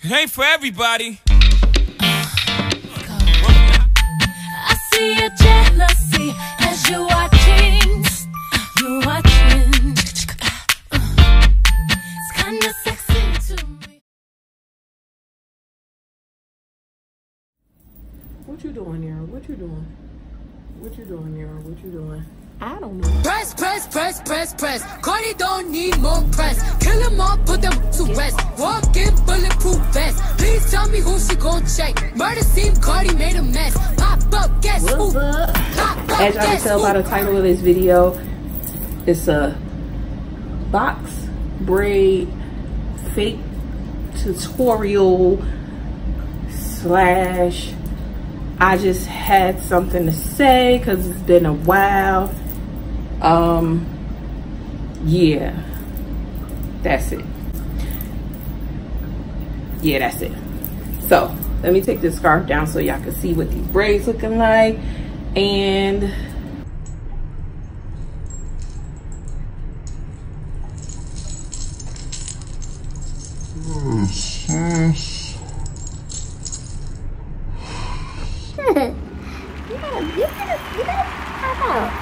It ain't for everybody. I see your jealousy as you're watching. You're watching. It's kinda sexy to me. What you doing, Nero? What you doing? What you doing, Nero? What you doing? I don't know. Press, press, press, press, press. Cardi don't need more press. Kill them all, put them to rest. Walk in bulletproof vest. Please tell me who she gon' check. Murder scene, Cardi made a mess. Pop up, guess who? What's up? Pop up, As y'all can tell by the title of this video, it's a box braid fake tutorial slash I just had something to say because it's been a while. Yeah, that's it. Yeah, that's it. So let me take this scarf down so y'all can see what these braids looking like. And you gotta pop out.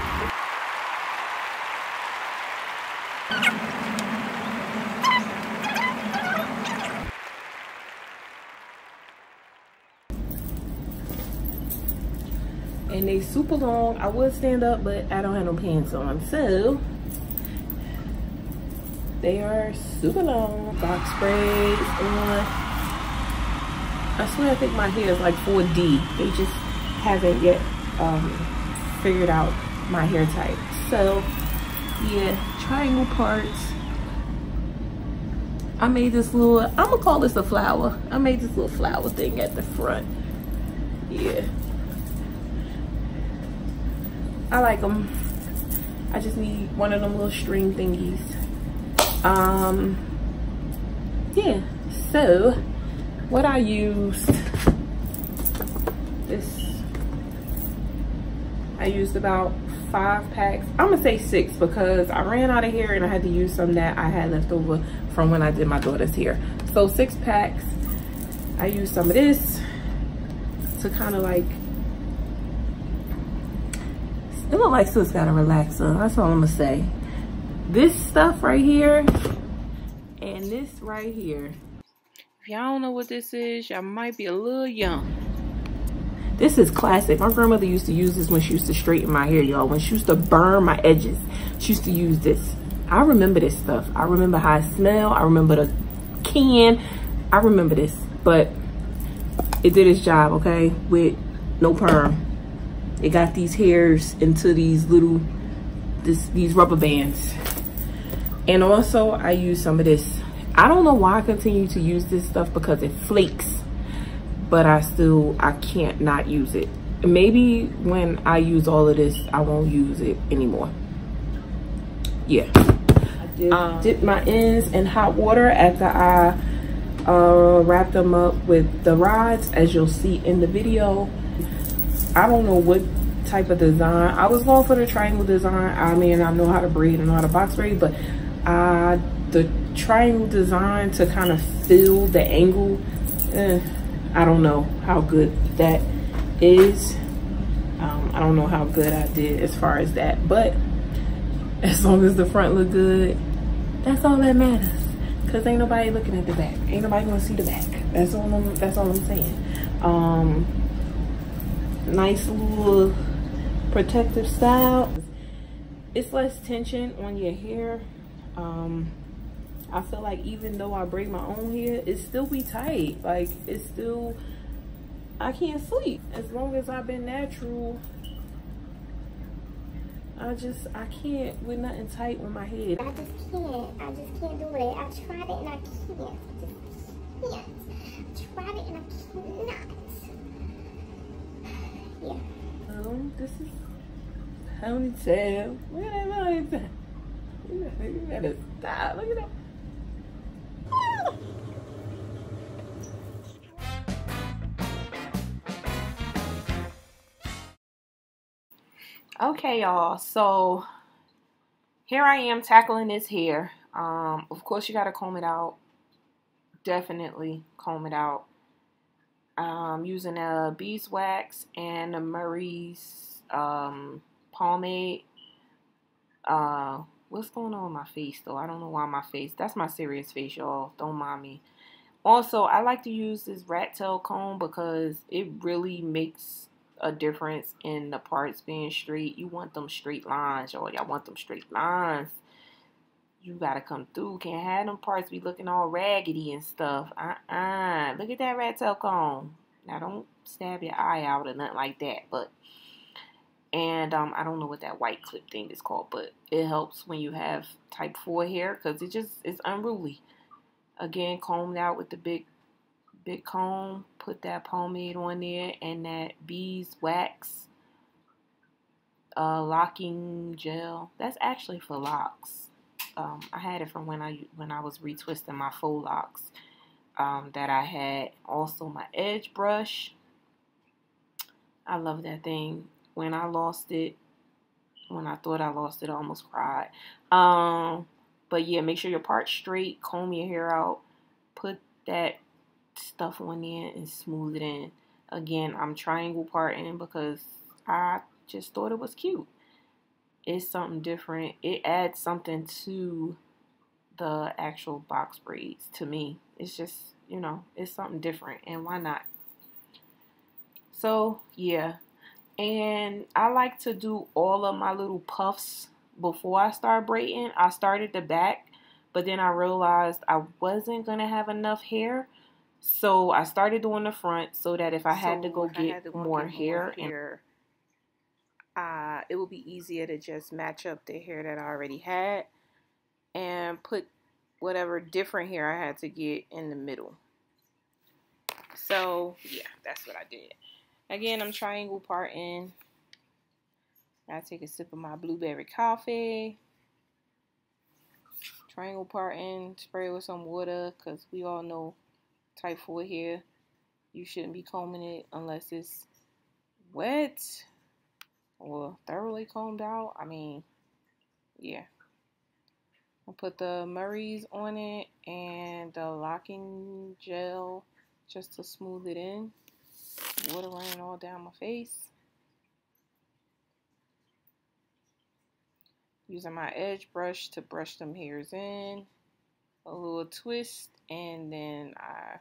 and they super long. I would stand up, but I don't have no pants on, so they are super long. Box braids on. I swear I think my hair is like 4D. They just haven't yet figured out my hair type. So yeah, triangle parts. I made this little, I'm gonna call this a flower. I made this little flower thing at the front. Yeah, I like them. I just need one of them little string thingies. Yeah, so what I used, I used about 5 packs. I'm gonna say 6 because I ran out of hair and I had to use some that I had left over from when I did my daughter's hair. So 6 packs. I used some of this to kind of like, it look like sis got a relaxer. That's all I'm gonna say. This stuff right here and this right here. If y'all don't know what this is, y'all might be a little young. This is classic. My grandmother used to use this when she used to straighten my hair, y'all. When she used to burn my edges, she used to use this. I remember this stuff. I remember how it smelled. I remember the can. I remember this, but it did its job, okay? With no perm. It got these hairs into these little, these rubber bands. And also I used some of this. I don't know why I continue to use this stuff because it flakes, but I can't not use it. Maybe when I use all of this, I won't use it anymore. Yeah. I did dip my ends in hot water after I wrapped them up with the rods, as you'll see in the video. I don't know what type of design. I was going for the triangle design. I mean, I know how to braid and know how to box braid, but the triangle design to kind of fill the angle, I don't know how good that is. I don't know how good I did as far as that, but as long as the front look good, that's all that matters. Cause ain't nobody looking at the back. Ain't nobody gonna see the back. That's all I'm saying. Nice little protective style. It's less tension on your hair. I feel like even though I braid my own hair, it still be tight. Like, it's still, I can't sleep. As long as I've been natural, I can't with nothing tight on my head. I just can't do it. I tried it and I can't. I just can't. I tried it and I cannot. Yeah. This is ponytail. Look at that ponytail. You gotta stop. Look at that. Okay, y'all, so here I am tackling this hair. Of course you gotta comb it out definitely comb it out. Using a beeswax and a Murray's pomade. What's going on with my face though? I don't know why my face. That's my serious face, y'all. Don't mind me. Also, I like to use this rat tail comb because it really makes a difference in the parts being straight. You want them straight lines, y'all. Y'all want them straight lines. You gotta come through. Can't have them parts be looking all raggedy and stuff. Look at that rat tail comb. Now, don't stab your eye out or nothing like that. And I don't know what that white clip thing is called, but it helps when you have type 4 hair because it's unruly. Again, comb it out with the big comb. Put that pomade on there and that beeswax locking gel. That's actually for locks. I had it from when I was retwisting my faux locks that I had. Also, my edge brush. I love that thing. When I lost it, when I thought I lost it, I almost cried. But yeah, make sure your part's straight. Comb your hair out. Put that stuff on there and smooth it in. Again, I'm triangle parting because I just thought it was cute. It's something different. It adds something to the actual box braids to me. It's just, it's something different, and why not? So yeah, and I like to do all of my little puffs before I start braiding. I started the back, but then I realized I wasn't gonna have enough hair, so I started doing the front so that if I had to go get more hair, it would be easier to just match up the hair that I already had and put whatever different hair I had to get in the middle. So yeah, that's what I did. Again, I'm triangle parting. I take a sip of my blueberry coffee. Triangle parting, spray with some water because we all know type 4 hair, you shouldn't be combing it unless it's wet or thoroughly combed out. I mean, yeah. I put the Murray's on it and the locking gel just to smooth it in. Water running all down my face. Using my edge brush to brush them hairs in. A little twist, and then I,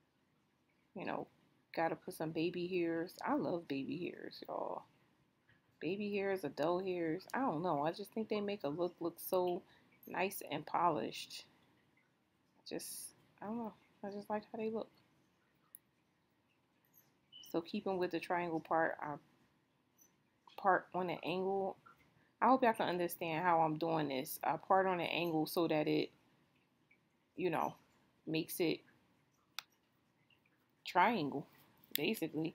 gotta put some baby hairs. I love baby hairs, y'all. Baby hairs, adult hairs. I don't know. I just think they make a look so nice and polished. I don't know. I just like how they look. So keeping with the triangle part, I part on an angle. I hope y'all can understand how I'm doing this. I part on an angle so that it, makes it triangle, basically.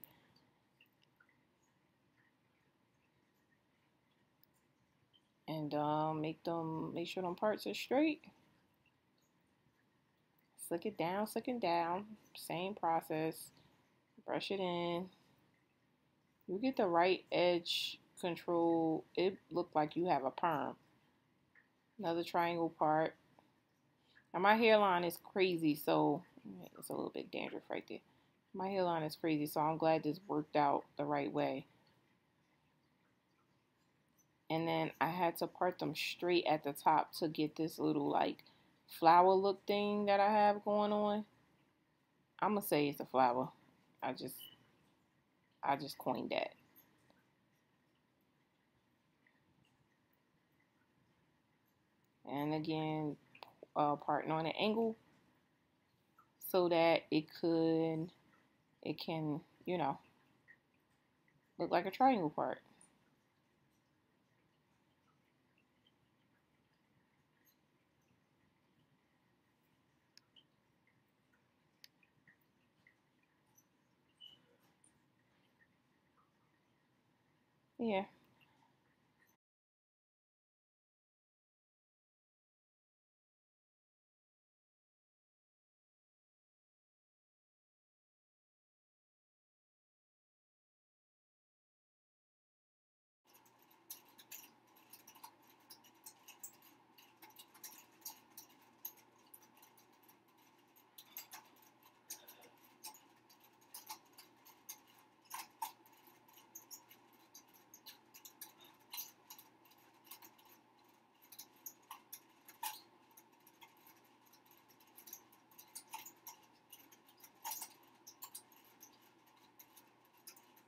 And make sure them parts are straight. Slick it down, same process. Brush it in. You get the right edge control. It looked like you have a perm. Another triangle part. Now my hairline is crazy, so it's a little bit dandruff right there. My hairline is crazy, so I'm glad this worked out the right way. And then I had to part them straight at the top to get this little like flower look thing that I have going on. I'm gonna say it's a flower. I just coined that. And again, parting on an angle so that it can, look like a triangle part. Yeah.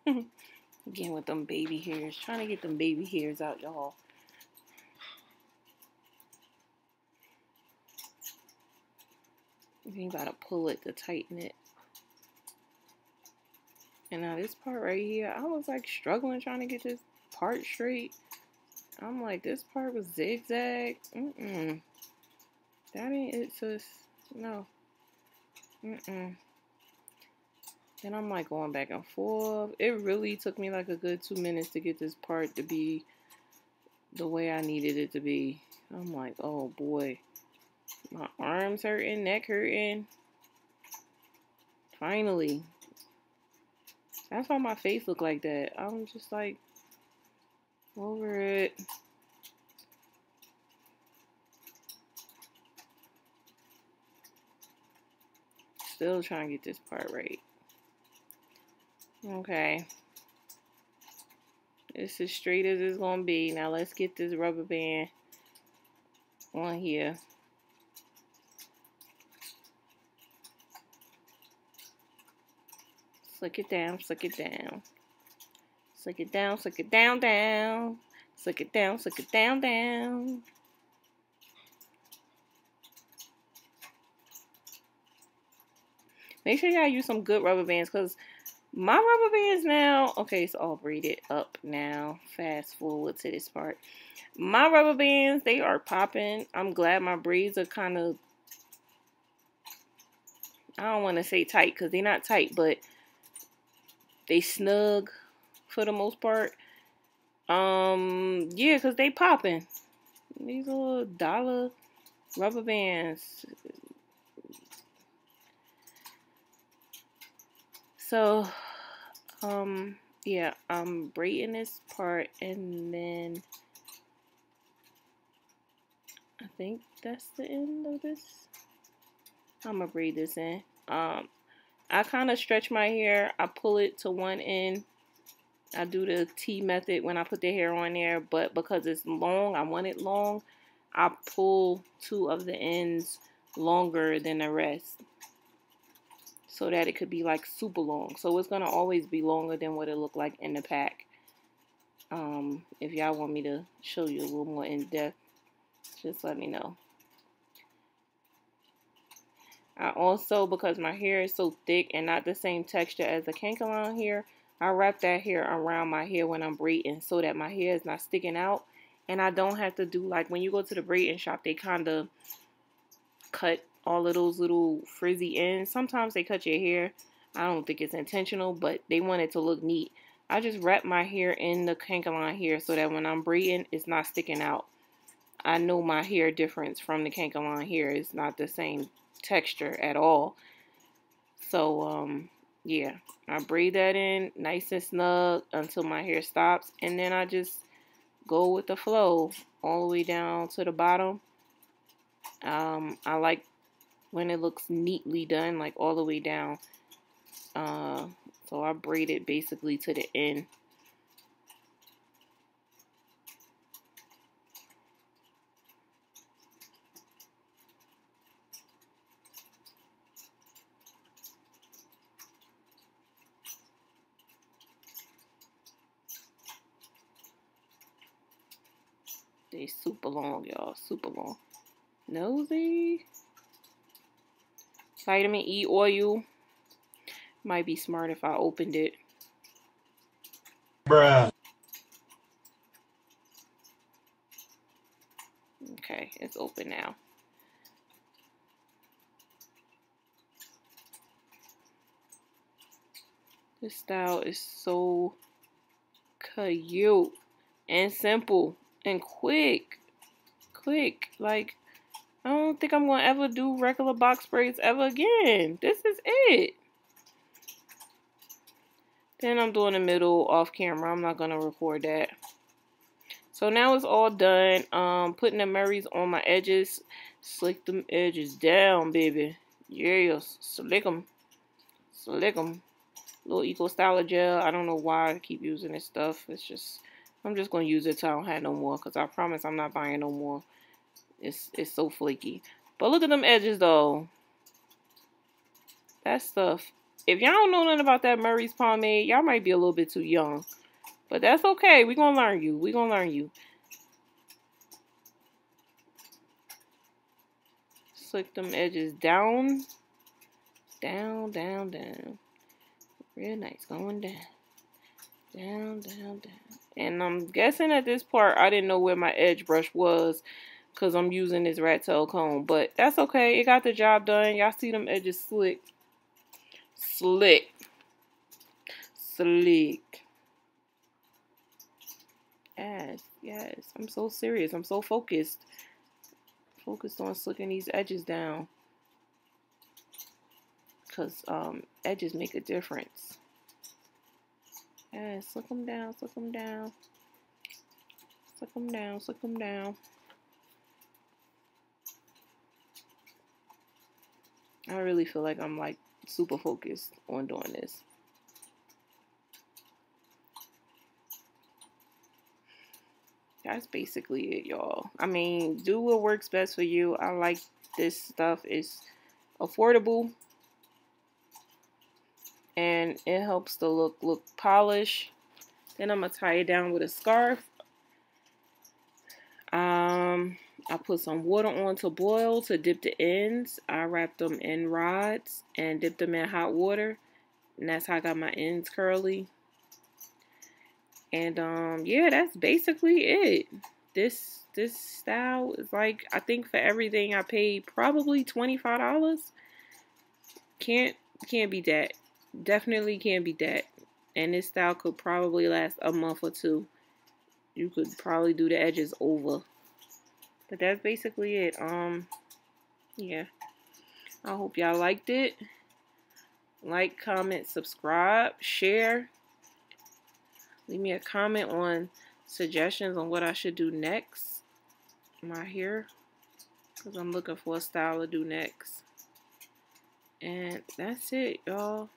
Again with them baby hairs. Trying to get them baby hairs out, y'all. You gotta pull it to tighten it. And now this part right here, I was like struggling trying to get this part straight. I'm like, this part was zigzag. That ain't it, sis. No. Then I'm like going back and forth. It really took me like a good 2 minutes to get this part to be the way I needed it to be. I'm like, oh boy. My arms hurting, neck hurting. Finally. That's why my face look like that. I'm just like over it. Still trying to get this part right. Okay. It's as straight as it's gonna be. Now let's get this rubber band on here. Slick it down, slick it down. Slick it down, slick it down, down. Slick it down, slick it down, down. Make sure y'all use some good rubber bands, because my rubber bands now, okay, it's all braided up now. Fast forward to this part. My rubber bands, they are popping. I'm glad my braids are kind of, I don't want to say tight, because they're not tight, but they snug for the most part. Yeah, because they popping. These little dollar rubber bands. So, yeah, I'm braiding this part, and then I think that's the end of this. I'm gonna braid this in. I kind of stretch my hair. I pull it to one end. I do the T method when I put the hair on there, but because it's long, I want it long, I pull 2 of the ends longer than the rest, so that it could be like super long. So it's gonna always be longer than what it looked like in the pack. If y'all want me to show you a little more in depth, just let me know. I also, because my hair is so thick and not the same texture as the Kankalon hair, I wrap that hair around my hair when I'm braiding so that my hair is not sticking out. And I don't have to do, like when you go to the braiding shop, they kind of cut all of those little frizzy ends. Sometimes they cut your hair. I don't think it's intentional, but they want it to look neat. I just wrap my hair in the Kankalon hair so that when I'm braiding, it's not sticking out. I know my hair difference from the Kankalon hair. It's not the same texture at all. So, yeah, I braid that in nice and snug until my hair stops. And then I just go with the flow all the way down to the bottom. I like when it looks neatly done, like all the way down. So I braid it basically to the end. They super long, y'all. Super long. Nosy. Vitamin E oil. Might be smart if I opened it. Bruh. Okay, it's open now. This style is so cute and simple and quick. Like, I don't think I'm gonna ever do regular box braids ever again. This is it. Then I'm doing the middle off camera. I'm not gonna record that. So now it's all done. Putting the Murrays on my edges. Slick them edges down, baby. Yeah, slick them. Slick them. Little Eco Styler gel. I don't know why I keep using this stuff. It's just, I'm just gonna use it till I don't have no more. Cause I promise I'm not buying no more. It's so flaky. But look at them edges though. That stuff if y'all don't know nothing about that Murray's pomade, y'all might be a little bit too young. But that's okay. We're going to learn you. We're going to learn you. Slick them edges down. Down, down, down. Real nice. Going down. Down, down, down. And I'm guessing at this part, I didn't know where my edge brush was because I'm using this rat tail comb. But that's okay. It got the job done. Y'all see them edges slick. Slick. Slick. Yes, yes. I'm so serious. I'm so focused. Focused on slicking these edges down. Because edges make a difference. Yes, slick them down, slick them down. Slick them down, slick them down. I really feel like I'm like super focused on doing this. That's basically it, y'all. I mean, do what works best for you. I like this stuff. It's affordable. And it helps the look polished. Then I'm going to tie it down with a scarf. I put some water on to boil to dip the ends. I wrapped them in rods and dipped them in hot water. And that's how I got my ends curly. And yeah, that's basically it. This style is like, I think for everything I paid probably $25. Can't beat that. Definitely can't beat that. And this style could probably last a month or two. You could probably do the edges over. But that's basically it. Yeah. I hope y'all liked it. Like, comment, subscribe, share. Leave me a comment on suggestions on what I should do next. My hair. Because I'm looking for a style to do next. And that's it, y'all.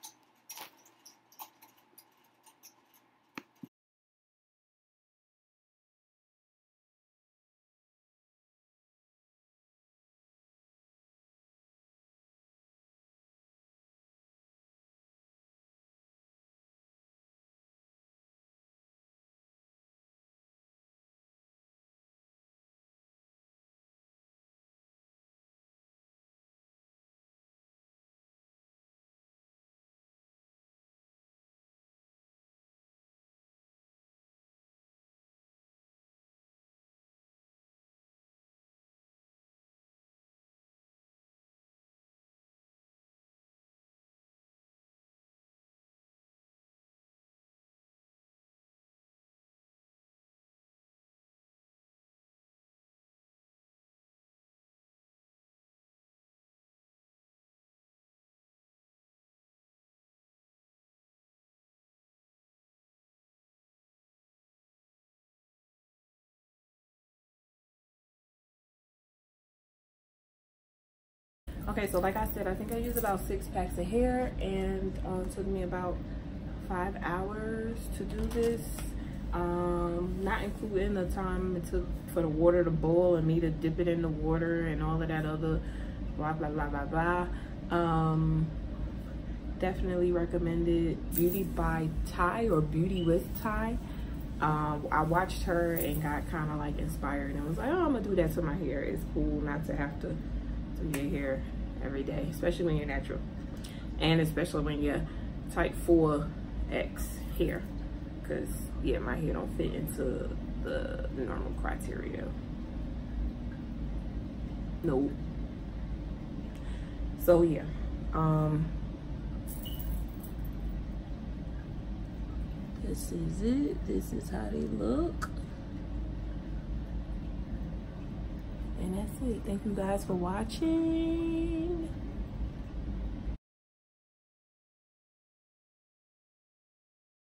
Okay, so like I said, I think I used about 6 packs of hair, and it took me about 5 hours to do this. Not including the time it took for the water to boil and me to dip it in the water and all of that other blah blah blah blah blah. Definitely recommended Beauty by Ty or Beauty with Ty. I watched her and got kind of like inspired and was like, oh, I'm gonna do that to my hair. It's cool not to have to do your hair every day, especially when you're natural, and especially when you're type 4X hair, because yeah, my hair don't fit into the normal criteria. Nope. So yeah, this is it. This is how they look. And that's it. Thank you guys for watching.